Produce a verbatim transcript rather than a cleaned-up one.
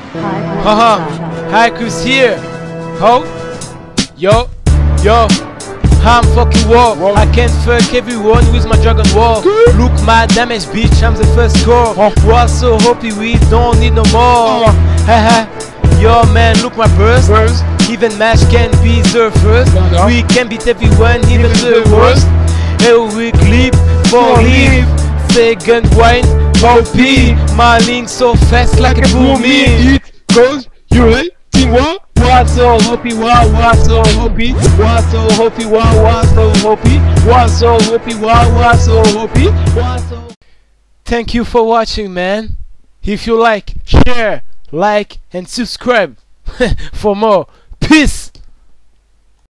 Haha, Haiku's here. Ho, yo, yo. I'm fucking war. I can fuck everyone with my dragon war. Look my damage, bitch, I'm the first score. War so happy we don't need no more. Haha, yo man, look my burst. Even Mage can be the first. We can beat everyone, even the worst. Here we clip for leave. Second wine, O P. My link so fast like a boomie. It goes, you ready? Team one. What's so happy, wow, what's so happy, what's so happy, wow, what's so happy, what's so happy, wow, what's so happy, what's so. Thank you for watching, man. If you like, share, like, and subscribe for more. Peace.